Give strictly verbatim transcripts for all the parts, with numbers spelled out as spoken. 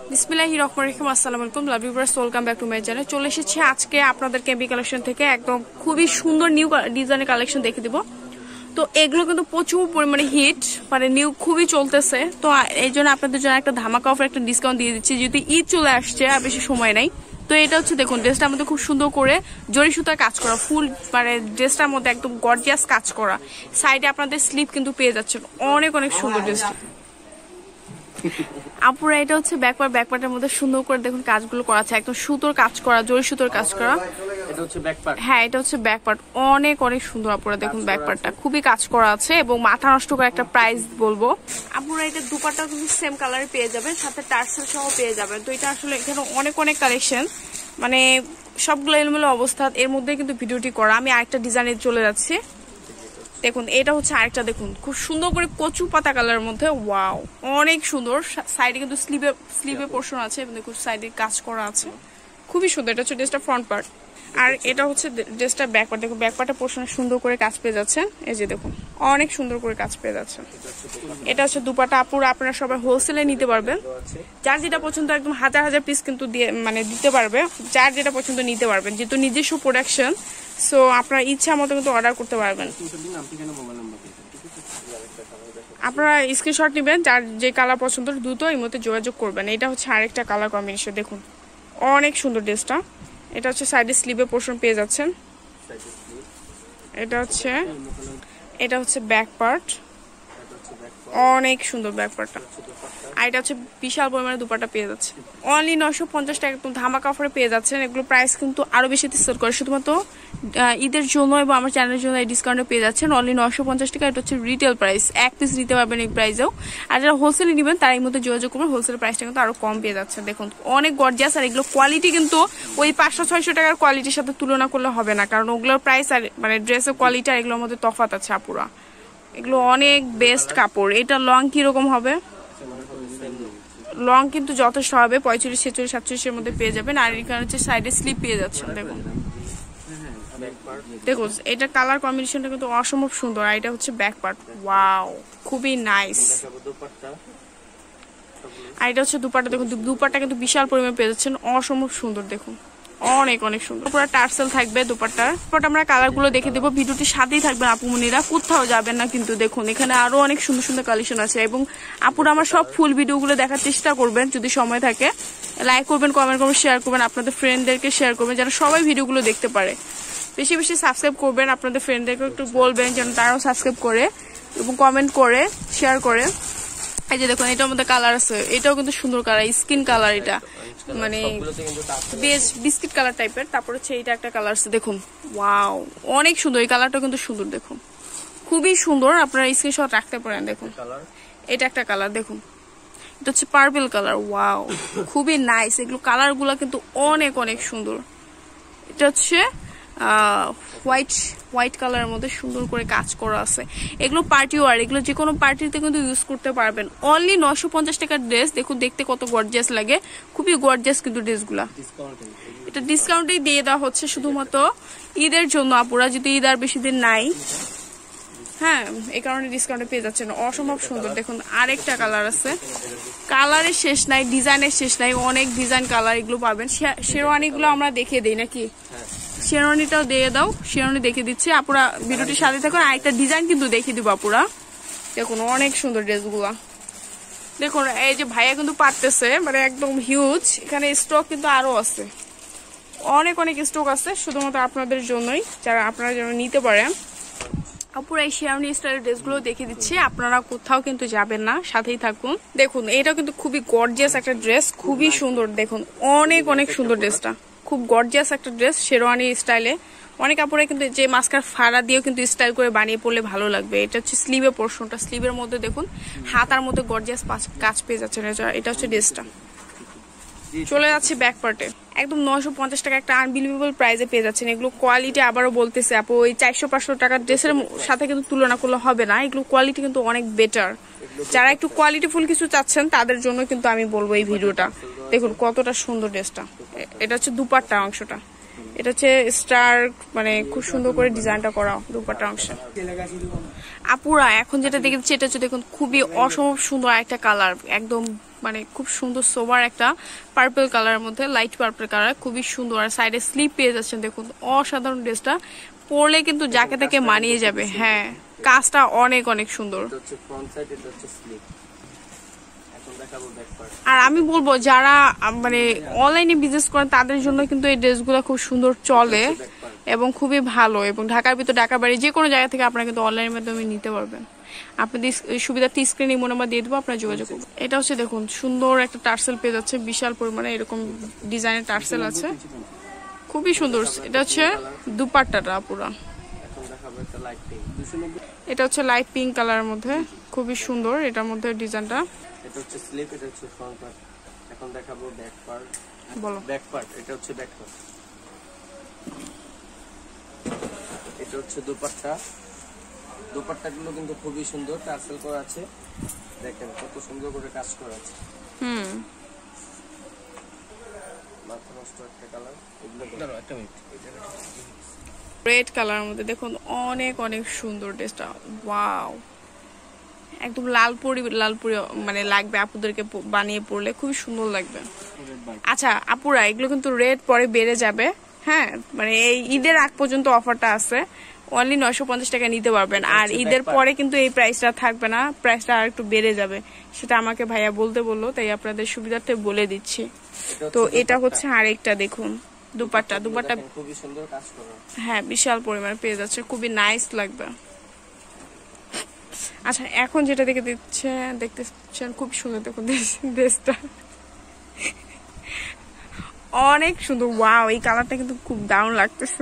বিসমিল্লাহির রহমানির রহিম। আসসালামু আলাইকুম love viewers, welcome back to my channel. চলে এসেছি আজকে আপনাদের কেবি কালেকশন থেকে একদম খুবই সুন্দর নিউ ডিজাইনের কালেকশন দেখে দিব। তো এগুলো কিন্তু প্রচুর পরিমাণে হিট, মানে নিউ খুবই চলতেছে। তো এই জন্য আপনাদের জন্য একটা ধামাকা অফার, একটা ডিসকাউন্ট দিয়ে দিচ্ছি, যদি ঈদ চলে আসছে আর বেশি সময় নাই। তো এটা হচ্ছে দেখুন, ড্রেসটা আমাদের খুব সুন্দর করে জরি সুতার কাজ করা, ফুল মানে ড্রেসটার মধ্যে একদম গর্জিয়াস কাজ করা। সাইডে আপনাদের স্লিপ কিন্তু পেয়ে যাচ্ছেন, অনেক অনেক সুন্দর ড্রেসটা। আপুরা এটা হচ্ছে ব্যাকপার্ট, ব্যাকপার্টের মধ্যে সুন্দর করে দেখুন কাজগুলো করা আছে, একদম সুতোর কাজ করা, জরি সুতোর কাজ করা। এটা হচ্ছে ব্যাকপার্ট। হ্যাঁ, এটা হচ্ছে ব্যাকপার্ট, অনেক অনেক সুন্দর। আপুরা দেখুন ব্যাকপার্টটা খুবই কাজ করা আছে এবং মাথা নষ্ট করে একটা প্রাইস বলবো। আপুরা এটা দুপাট্টা কিন্তু সেম কালারে পেয়ে যাবেন, সাথে টার্সেল সহ পেয়ে যাবেন। তো এটা আসলে এখানে অনেক অনেক কালেকশন, মানে সবগুলো এলোমেলো অবস্থা, এর মধ্যে কিন্তু ভিডিওটি করা। আমি আরেকটা ডিজাইনে চলে যাচ্ছি। দেখুন এটা হচ্ছে আরেকটা, দেখুন খুব সুন্দর করে কচু পাতা কালারের মধ্যে, ওয়াও অনেক সুন্দর। সাইডে কিন্তু স্লিভে স্লিভে পোর্শন আছে এবং দেখুন সাইডে কাজ করা আছে, খুবই সুন্দর। এটা হচ্ছে ড্রেসটা ফ্রন্ট পার্ট, আর এটা হচ্ছে ড্রেসটা ব্যাক পার্ট। দেখুন ব্যাক পার্টের পোর্শনে সুন্দর করে কাজ পেয়ে যাচ্ছেন, এই যে দেখুন অনেক সুন্দর করে কাজ পেয়ে যাচ্ছেন। এটা হচ্ছে দুপাটা। আপুরা আপনারা সবাই হোলসেলে নিতে পারবেন, যার যেটা পছন্দ একদম হাজার হাজার পিস কিন্তু দিয়ে মানে দিতে পারবে, যার যেটা পছন্দ নিতে পারবেন, যেহেতু নিজস্ব প্রোডাকশন। সো আপনার ইচ্ছা মতো কিন্তু অর্ডার করতে পারবেন। আপনারা স্ক্রিনশট নেবেন, যার যে কালার পছন্দ দ্রুত এই মধ্যে যোগাযোগ করবেন। এটা হচ্ছে আরেকটা কালার কম্বিনেশন, দেখুন অনেক সুন্দর ড্রেসটা। এটা হচ্ছে সাইডে স্লিভে পোর্শন পেয়ে যাচ্ছেন। এটা হচ্ছে এটা হচ্ছে ব্যাক পার্ট, অনেক সুন্দর ব্যাক পার্টটা। আর এটা হচ্ছে বিশাল পরিমাণে দুপাট্টা পেয়ে যাচ্ছে, অনলি নয়শো পঞ্চাশ টাকা একদম ধামাকা অফারে পেয়ে যাচ্ছেন। এগুলো প্রাইস কিন্তু আরো বেশি সেল করে, শুধুমাত্র ঈদের জন্য এবং আমার চ্যানেলের জন্য এই ডিসকাউন্টে পেয়ে যাচ্ছেন অনলি নয়শো পঞ্চাশ টাকা। এটা হচ্ছে রিটেল প্রাইস, এক পিস নিতে পারবেন এই প্রাইসেও। আর যারা হোলসেলে নেবেন তার এই মধ্যে যোগাযোগ করবেন, হোলসেল প্রাইসটা কিন্তু আরো কম পেয়ে যাচ্ছে। দেখুন অনেক গর্জিয়াস, আর এগুলো কোয়ালিটি কিন্তু ওই পাঁচশো ছয়শো টাকার কোয়ালিটির সাথে তুলনা করলে হবে না, কারণ ওগুলোর প্রাইস আর মানে ড্রেসের কোয়ালিটি আর এগুলোর মধ্যে তফাৎ আছে আপুরা। এগুলো অনেক বেস্ট কাপড়। এটা লং কিরকম হবে? লং কিন্তু যথেষ্ট হবে, পঁয়ত্রিশ ছেচল্লিশ সাতচল্লিশের মধ্যে পেয়ে যাবেন। আর এখানে হচ্ছে সাইডে স্লিপ পেয়ে যাচ্ছেন। দেখুন দেখুন এটা কালার কম্বিনেশনটা কিন্তু অসম্ভব সুন্দর। আর এটা হচ্ছে ব্যাক পার্ট, ওয়াও খুবই নাইস। আর এটা হচ্ছে দুপাট্টা, দেখুন দুপাট্টা কিন্তু বিশাল পরিমাণে পেয়ে যাচ্ছেন, অসম্ভব সুন্দর। দেখুন অনেক অনেক সুন্দর। পুরো টার্সেল থাকবে দুপাট্টার। পর আমরা কালার গুলো দেখে দেবো, ভিডিওটির সাথেই থাকবেন আপুমনিরা, কোথাও যাবেন না কিন্তু। দেখুন এখানে আরো অনেক সুন্দর সুন্দর কালেকশন আছে এবং আপুরা আমার সব ফুল ভিডিও গুলো দেখার চেষ্টা করবেন, যদি সময় থাকে লাইক করবেন, কমেন্ট করবেন, শেয়ার করবেন, আপনাদের ফ্রেন্ডদেরকে শেয়ার করবেন যেন সবাই ভিডিওগুলো দেখতে পারে। বেশি বেশি সাবস্ক্রাইব করবেন, আপনাদের ফ্রেন্ডদেরকে একটু বলবেন যেন তারাও সাবস্ক্রাইব করে এবং কমেন্ট করে শেয়ার করে। এই যে দেখুন এটার মধ্যে কালার আছে, এটাও কিন্তু সুন্দর কালার, স্কিন কালার, এটা মানে বেশ বিস্কিট কালার টাইপের। তারপর হচ্ছে এটা একটা কালার আছে, দেখুন ওয়াও অনেক সুন্দর, এই কালারটা কিন্তু সুন্দর, দেখুন খুবই সুন্দর। আপনারা স্ক্রিনশট রাখতে পারেন। দেখুন এটা একটা কালার, দেখুন এটা হচ্ছে পার্পল কালার, ওয়াও খুবই নাইস। এগুলো কালার গুলা কিন্তু অনেক অনেক সুন্দর। এটা হচ্ছে আহ হোয়াইট হোয়াইট কালারের মধ্যে সুন্দর করে কাজ করা আছে। এগুলো পার্টি ওয়ার, এগুলো যে কোনো পার্টিতে কিন্তু ইউজ করতে পারবেন। অনলি নয়শো পঞ্চাশ টাকার ড্রেস, দেখুন দেখতে কত গর্জিয়াস লাগে, খুবই গর্জিয়াস কিন্তু ড্রেসগুলা। এটা ডিসকাউন্টেই দিয়ে দেওয়া হচ্ছে শুধুমাত্র ঈদের জন্য আপুরা, যদি ঈদ আর বেশি দিন নাই, হ্যাঁ এই কারণে ডিসকাউন্টে পেয়ে যাচ্ছেন। অসম্ভব সুন্দর। দেখুন আরেকটা কালার আছে, কালারের শেষ নাই, ডিজাইনের শেষ নাই, অনেক ডিজাইন কালার এগুলো পাবেন। শেরওয়ানি গুলো আমরা দেখিয়ে দিই নাকি? শেরওয়ানিটাও দিয়ে দাও, শেরওয়ানি দেখে দিচ্ছি। আপুরা ভিডিওটির সাথে থাকুন, আরেকটা ডিজাইন কিন্তু দেখিয়ে দিব আপুরা। দেখুন অনেক সুন্দর ড্রেসগুলা। দেখুন এই যে ভাইয়া কিন্তু পারতেছে, মানে একদম হিউজ। এখানে স্টক কিন্তু আরো আছে, অনেক অনেক স্টক আছে শুধুমাত্র আপনাদের জন্যই, যারা আপনারা যেন নিতে পারেন। আপুরা এই শেরওয়ানি স্টাইলের ড্রেসগুলো দেখিয়ে দিচ্ছি, আপনারা কোথাও কিন্তু যাবেন না, সাথেই থাকুন। দেখুন এটাও কিন্তু খুবই গর্জিয়াস একটা ড্রেস, খুবই সুন্দর। দেখুন অনেক অনেক সুন্দর ড্রেসটা, খুব গর্জিয়াস একটা ড্রেস শেরওয়ানি স্টাইলে। অনেক আপুরা কিন্তু যে মাস্কার ফাড়া দিয়েও কিন্তু স্টাইল করে বানিয়ে পড়লে ভালো লাগবে। এটা হচ্ছে স্লিভের পোর্শনটা, স্লিভের মধ্যে দেখুন হাতার মধ্যে গর্জিয়াস কাজ পেয়ে যাচ্ছে। এটা হচ্ছে ড্রেসটা। চলে যাচ্ছে ব্যাক পার্টে, একদম নয়শো পঞ্চাশ টাকা একটা আনবিলিভেবল প্রাইসে পেয়ে যাচ্ছেন। এগুলো কোয়ালিটি আবারও বলতেছে আপু, ওই চারশো পাঁচশো টাকার ড্রেসের সাথে কিন্তু তুলনা করলে হবে না। এগুলো কোয়ালিটি কিন্তু অনেক বেটার। যারা একটু কোয়ালিটিফুল কিছু চাচ্ছেন তাদের জন্য কিন্তু আমি বলবো এই ভিডিওটা। দেখুন কতটা সুন্দর ড্রেসটা। এটা হচ্ছে দুপাট্টা অংশটা, এটা হচ্ছে স্টার, মানে খুব সুন্দর করে ডিজাইনটা করা দুপাট্টা অংশ। আপুরা এখন যেটা দেখেছি এটা হচ্ছে দেখুন খুবই অসম্ভব সুন্দর একটা কালার, একদম মানে খুব সুন্দর সোবার একটা পার্পল কালারের মধ্যে, লাইট পার্পল কালার, খুবই সুন্দর। আর সাইডে স্লিপ পেয়ে যাচ্ছেন, দেখুন অসাধারণ ড্রেসটা পরলে কিন্তু যাকে তাকে মানিয়ে যাবে। হ্যাঁ, কাজটা অনেক অনেক সুন্দর। আর আমি বলবো যারা মানে অনলাইনে বিজনেস করেন তাদের জন্য কিন্তু এই ড্রেসগুলো খুব সুন্দর চলে এবং খুবই ভালো, এবং ঢাকার ভিতর, ঢাকার বাইরে যে কোনো জায়গা থেকে আপনারা কিন্তু অনলাইনের মাধ্যমে নিতে পারবেন। আপনাদের সুবিধার্থে স্ক্রিনে মনে নাম্বার দিয়ে দেবো, আপনারা যোগাযোগ করবেন। এটা হচ্ছে দেখুন সুন্দর একটা টার্সেল পেয়ে যাচ্ছে, বিশাল পরিমাণে এরকম ডিজাইনের টার্সেল আছে, খুবই সুন্দর। এটা হচ্ছে দুপাট্টাটা পুরা, এটা হচ্ছে লাইট পিঙ্ক কালারের মধ্যে, খুবই সুন্দর এটার মধ্যে ডিজাইনটা। এটা হচ্ছে স্লিপ, এটা হচ্ছে ফ্রন্ট পার্ট। এখন দেখাবো ব্যাক পার্ট। বলো। ব্যাক পার্ট, এটা হচ্ছে ব্যাক পার্ট। এটা হচ্ছে দুপাট্টা। দুপাট্টাগুলো কিন্তু খুবই সুন্দর, টার্সেল করা আছে, দেখেন কত সুন্দর করে কাজ করা আছে। হুম, মাথা নষ্ট একটা কালার। এগুলো একটা মিনিট, রেড কালারের মধ্যে দেখুন অনেক অনেক সুন্দর ড্রেসটা। ওয়াও, একদম লালপুরি লালপুরি মানে লাগবে আপুদেরকে বানিয়ে পরলে, খুবই সুন্দর লাগবে। আচ্ছা আপুরা, এগুলো কিন্তু রেট পরে বেড়ে যাবে। হ্যাঁ, মানে এই ঈদের আগ পর্যন্ত অফারটা আছে, অনলি নয়শো পঞ্চাশ টাকা নিতে পারবেন। আর ঈদের পরে কিন্তু এই প্রাইসটা থাকবে না, প্রাইসটা আর একটু বেড়ে যাবে। সেটা আমাকে ভাইয়া বলতে বললো, তাই আপনাদের সুবিধার্থে বলে দিচ্ছি। তো এটা হচ্ছে আরেকটা, দেখুন দুপাট্টা। দুপাট্টা খুবই সুন্দর কাজ করা, হ্যাঁ বিশাল পরিমাণে পেয়ে যাচ্ছে, খুবই নাইস লাগবে। আচ্ছা, এখন যেটা দেখে দিচ্ছে দেখতেছেন খুব সুন্দর, দেখুন ড্রেসটা অনেক সুন্দর। ওয়াও, এই কালারটা কিন্তু খুব দারুণ লাগতেছে।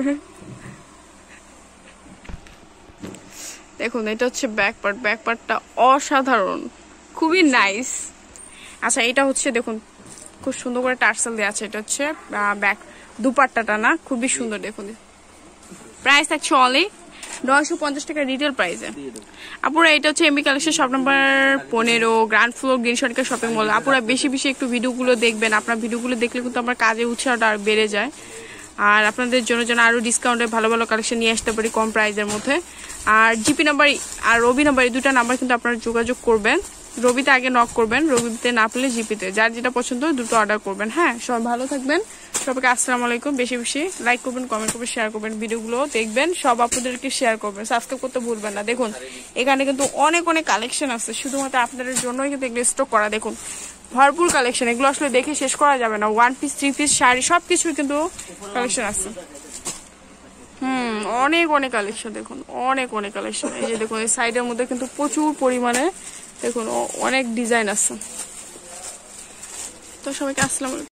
দেখুন এটা হচ্ছে ব্যাক পার্ট, ব্যাক পার্টটা অসাধারণ, খুবই নাইস। আচ্ছা, এটা হচ্ছে দেখুন খুব সুন্দর করে টার্সেল দেওয়া আছে, এটা হচ্ছে ব্যাক দুপাট্টাটা না, খুবই সুন্দর। দেখুন প্রাইস থাকছে অনলি নয়শো পঞ্চাশ টাকা রিটেল প্রাইসে। আপুরা এটা হচ্ছে এমবি কালেকশন, শপ নাম্বার পনেরো, ground floor, green Sonika shopping mall. আপুরা বেশি বেশি একটু ভিডিওগুলো দেখবেন, আপনার ভিডিওগুলো দেখলে কিন্তু আমার কাজে উৎসাহটা আর বেড়ে যায়। আর আপনাদের জন্য যেন আরো ডিসকাউন্টে ভালো ভালো কালেকশন নিয়ে আসতে পারি কম প্রাইসের মধ্যে। আর জিপি নাম্বার আর রবি নাম্বার, এই দুটা নাম্বার কিন্তু আপনারা যোগাযোগ করবেন। রবিতে আগে নক করবেন, রবিতে না পেলে জিপিতে, যার যেটা পছন্দ দুটো অর্ডার করবেন। হ্যাঁ, সবাই ভালো থাকবেন, সবাইকে আসসালামু আলাইকুম। বেশি বেশি লাইক করবেন, কমেন্ট করবেন, শেয়ার করবেন, ভিডিওগুলো দেখবেন, সব আপনাদেরকে শেয়ার করবেন, সাবস্ক্রাইব করতে ভুলবেন না। দেখুন এখানে কিন্তু অনেক অনেক কালেকশন আছে, শুধুমাত্র আপনাদের জন্যই কিন্তু এগুলো স্টক করা। দেখুন ভরপুর কালেকশন, এগুলো আসলে দেখে শেষ করা যাবে না। One piece, three piece, sari সবকিছু কিন্তু কালেকশন আছে। হুম, অনেক অনেক কালেকশন, দেখুন অনেক অনেক কালেকশন। এই যে দেখুন এই সাইডের মধ্যে কিন্তু প্রচুর পরিমাণে দেখুন অনেক ডিজাইন আছে। তো সবাইকে আসসালামু আলাইকুম।